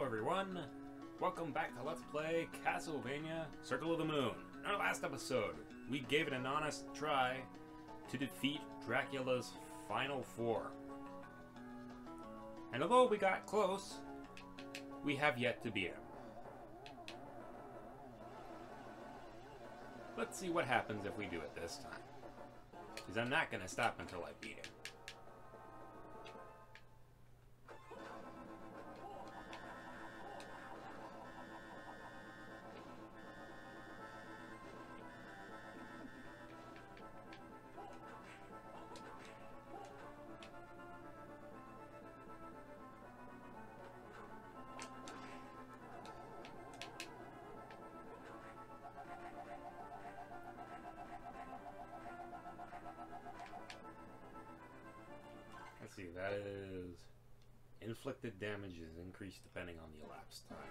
everyone! Welcome back to Let's Play Castlevania Circle of the Moon. In our last episode, we gave it an honest try to defeat Dracula's final four. And although we got close, we have yet to beat him. Let's see what happens if we do it this time. Because I'm not going to stop until I beat him. Let's see, that is inflicted damage is increased depending on the elapsed time.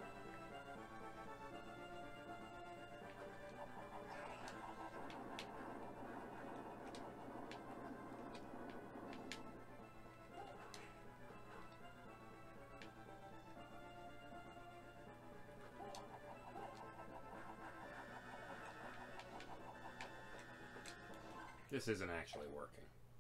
This isn't actually working.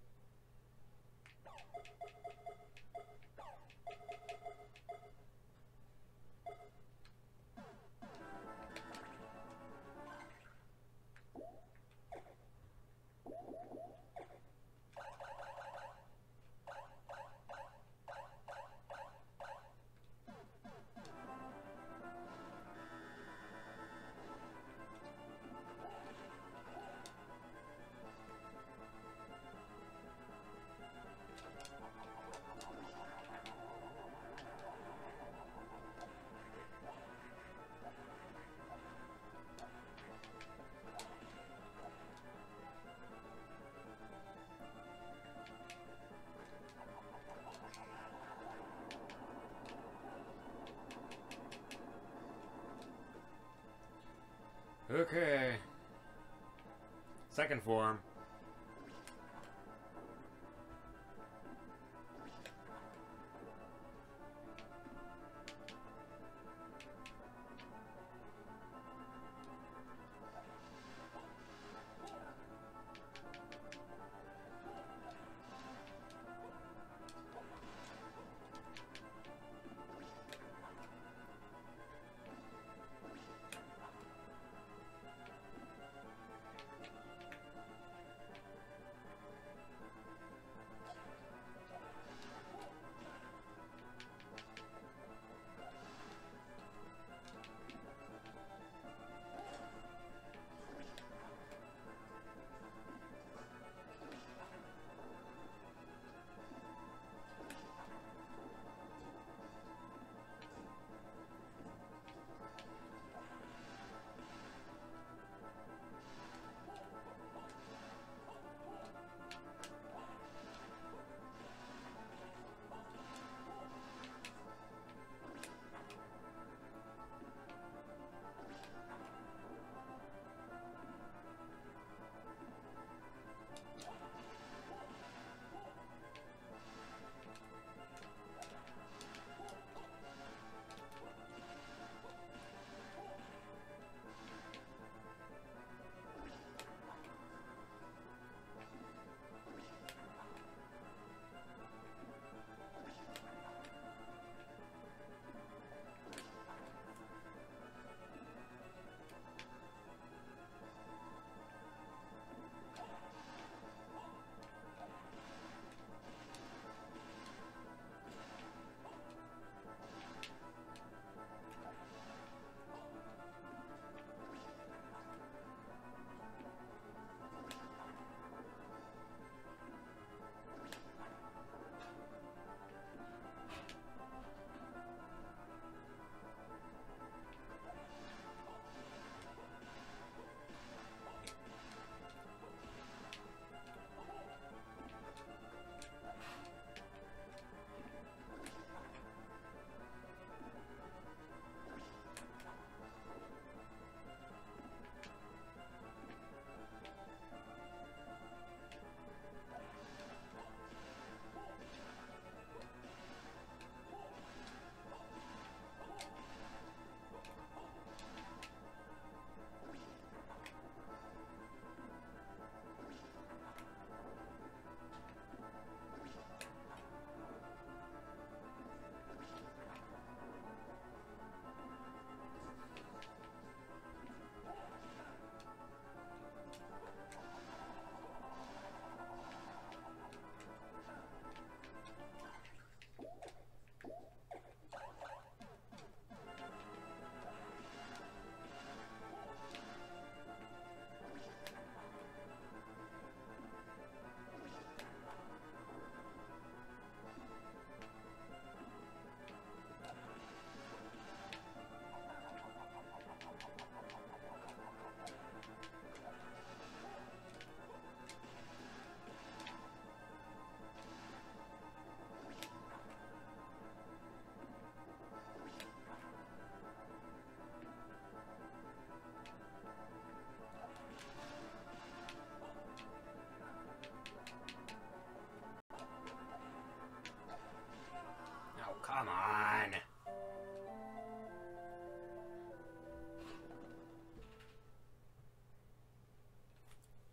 Okay. Second form.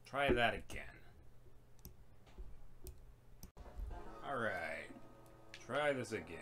Try that again. Alright. Try this again.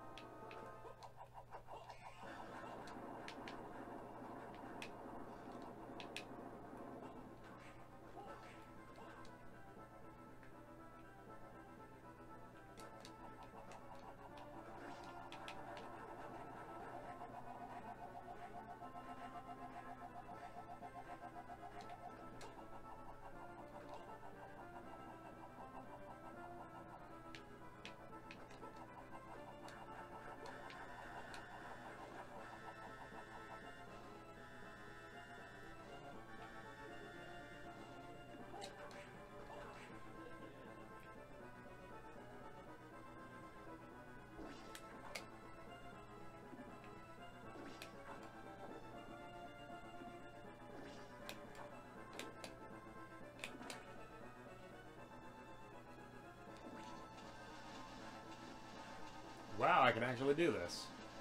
Wow, I can actually do this.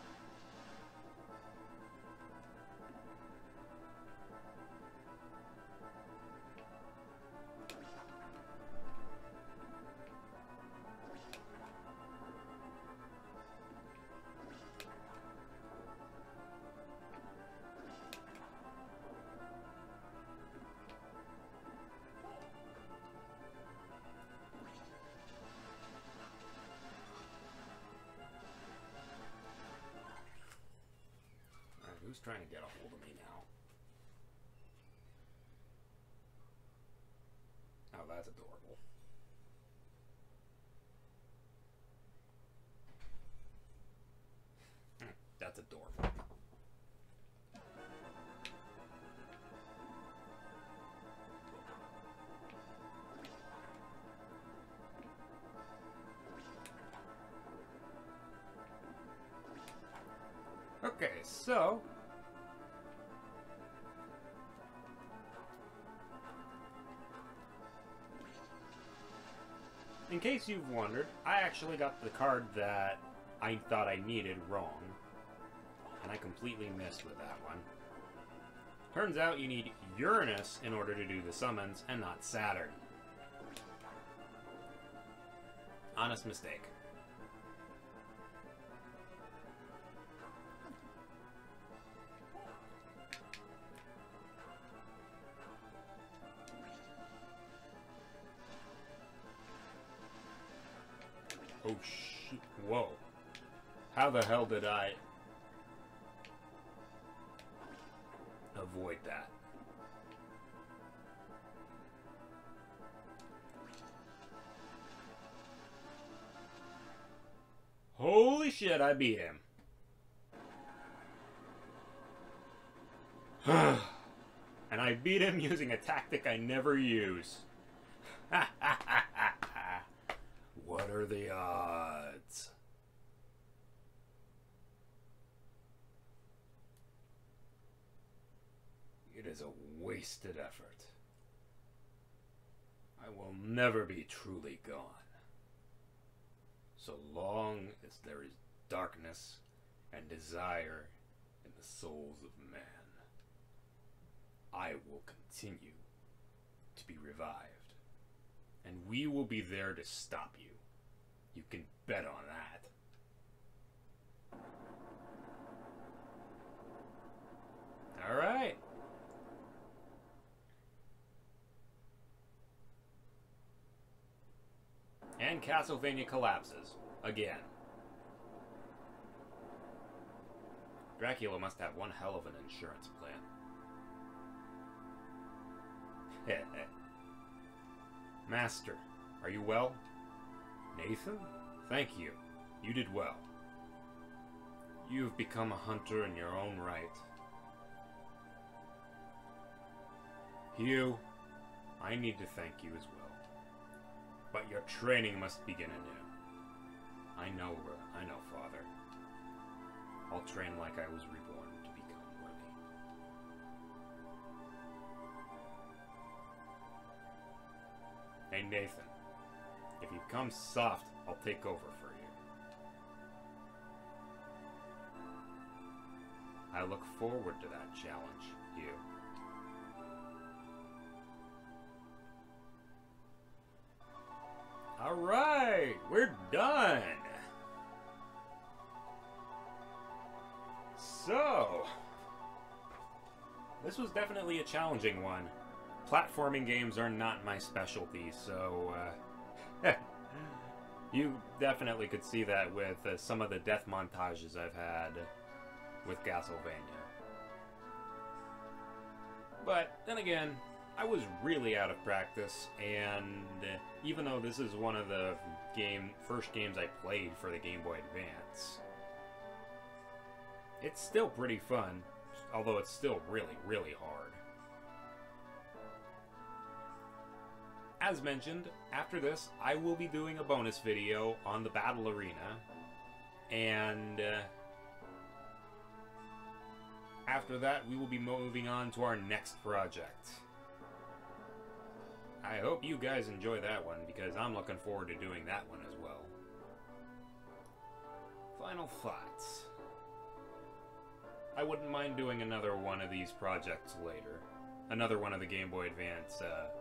Who's trying to get a hold of me now? Oh, that's adorable. That's adorable. Okay, so in case you've wondered, I actually got the card that I thought I needed wrong. And I completely missed with that one. Turns out you need Uranus in order to do the summons, and not Saturn. Honest mistake. Oh, shit. Whoa. How the hell did I avoid that? Holy shit, I beat him. And I beat him using a tactic I never use. What are the odds? It is a wasted effort. I will never be truly gone. So long as there is darkness and desire in the souls of man, I will continue to be revived. And we will be there to stop you. You can bet on that. Alright. And Castlevania collapses. Again. Dracula must have one hell of an insurance plan. Master, are you well? Nathan? Thank you. You did well. You have become a hunter in your own right. Hugh, I need to thank you as well. But your training must begin anew. I know, Father. I'll train like I was reborn to become worthy. Hey, Nathan. If you come soft, I'll take over for you. I look forward to that challenge, Hugh. Alright, we're done. So, this was definitely a challenging one. Platforming games are not my specialty, so you definitely could see that with some of the death montages I've had with Castlevania. But then again, I was really out of practice, and even though this is one of the first games I played for the Game Boy Advance, it's still pretty fun, although it's still really, really hard. As mentioned, after this, I will be doing a bonus video on the Battle Arena, and after that, we will be moving on to our next project. I hope you guys enjoy that one, because I'm looking forward to doing that one as well. Final thoughts. I wouldn't mind doing another one of these projects later. Another one of the Game Boy Advance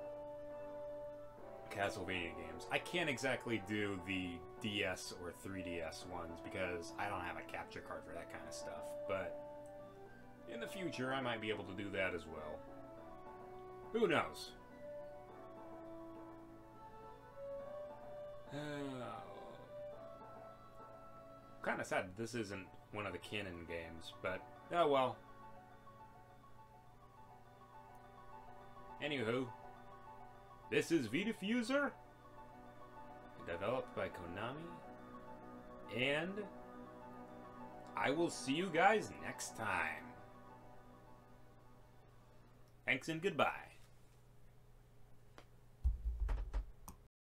Castlevania games. I can't exactly do the DS or 3DS ones because I don't have a capture card for that kind of stuff, but in the future I might be able to do that as well. Who knows? Kind of sad this isn't one of the canon games, but oh well. Anywho, this is V-Diffuser, developed by Konami, and I will see you guys next time. Thanks and goodbye.